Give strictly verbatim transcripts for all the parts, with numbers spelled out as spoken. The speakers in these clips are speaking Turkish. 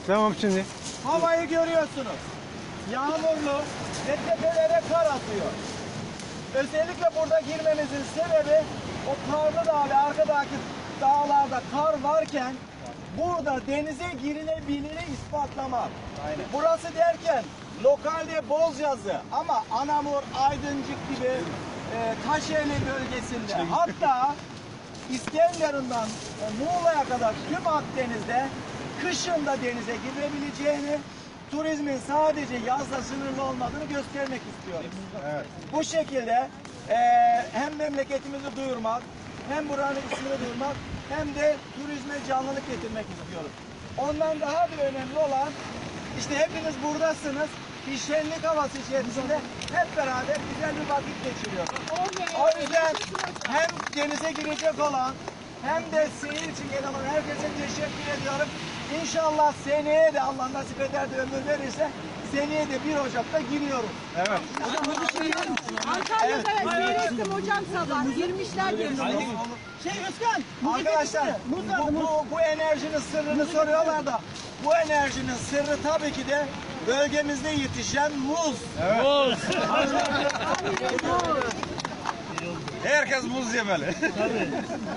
Tamam şimdi. Havayı görüyorsunuz. Yağmurlu ve tepelere kar atıyor. Özellikle burada girmemizin sebebi o karlı dağ ve arkadaki dağlarda kar varken burada denize girilebiliri ispatlamak. Aynen. Burası derken lokalde Bozcazı ama Anamur, Aydıncık gibi e, Taşeli bölgesinde hatta İskenderun'dan e, Muğla'ya kadar tüm Akdeniz'de kışın da denize girebileceğini, turizmin sadece yazla sınırlı olmadığını göstermek istiyoruz. Evet. Bu şekilde e, hem memleketimizi duyurmak, hem buranın ismini duyurmak, hem de turizme canlılık getirmek istiyoruz. Ondan daha bir önemli olan, işte hepiniz buradasınız, bir şenlik havası içerisinde hep beraber güzel bir vakit geçiriyoruz. O yüzden hem denize girecek olan, hem de seyir için gelen olan herkese teşekkür ediyorum. İnşallah seneye de Allah nasip eder de ömür verirse seneye de bir Ocak'ta giriyoruz. Evet. Antalya'da evet. Seyrettim hocam sabah. Girmişler girmişler. Şey Özkan, arkadaşlar bu, bu, bu enerjinin sırrını soruyorlar da bu enerjinin sırrı tabii ki de bölgemizde yetişen muz. Evet. Muz. Herkes muz yemeli. Tabii.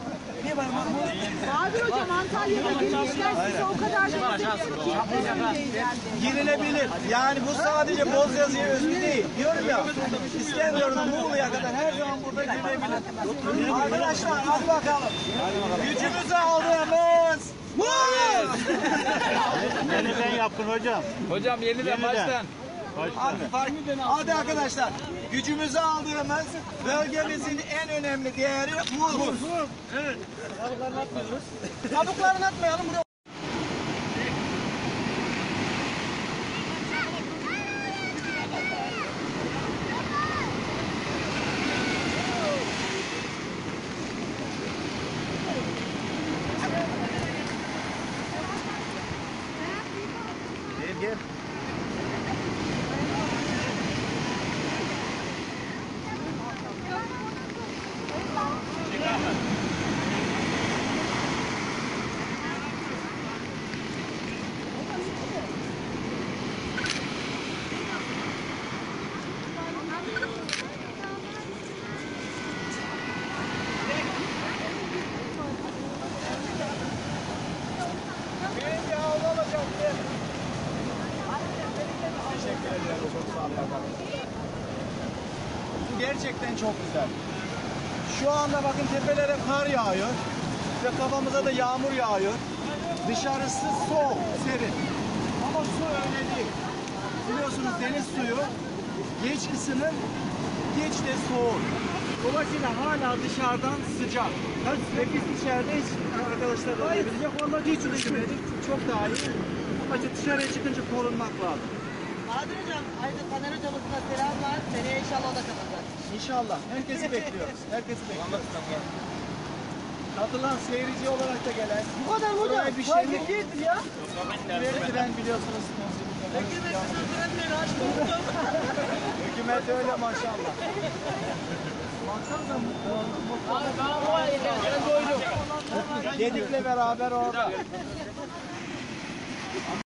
Abi hocam Antalya'da girmişler size o kadar benzetti ki. Girilebilir. Yani bu sadece Bozyazı'ya özgü değil. Diyorum ya, İskenderun'dan Muğla'ya kadar her zaman burada girilebilir. Arkadaşlar hadi bakalım. Gücümüzü aldığımız muz! Yeniden yapın hocam. Hocam yeniden baştan. Hadi, fark- hadi arkadaşlar, gücümüzü aldığımız bölgemizin en önemli değeri muz. Evet. Kabuklarını atmayalım. Buraya. Gel gel. Benim ya olacak diye. Teşekkür ederim. Çok sağ olun. Bu gerçekten çok güzel. Şu anda bakın tepelere kar yağıyor. Ve kafamıza da yağmur yağıyor. Dışarısı soğuk, serin. Ama su öyle değil. Biliyorsunuz deniz suyu geç ısınır, geç de soğur. Dolayısıyla hala dışarıdan sıcak. Ve biz içeride hiç arkadaşlarla olabilecek. Onlar hiç üşümedik. Çok daha iyi. Ama dışarıya çıkınca korunmak lazım. Bahadır hocam, ayrıca Taner hocamızla selam var. Seneye inşallah o da katılacak. İnşallah. Herkesi bekliyoruz. Herkesi bekliyoruz. Katılan seyirci olarak da gelen. Bu kadar mı hocam? Bir şey değildir ya. Ben biliyorsunuz. Hükümet bizi öldürenleri açtı unuttum. Hükümet öyle maşallah. Baksanıza mutlu. Yedikle beraber orada.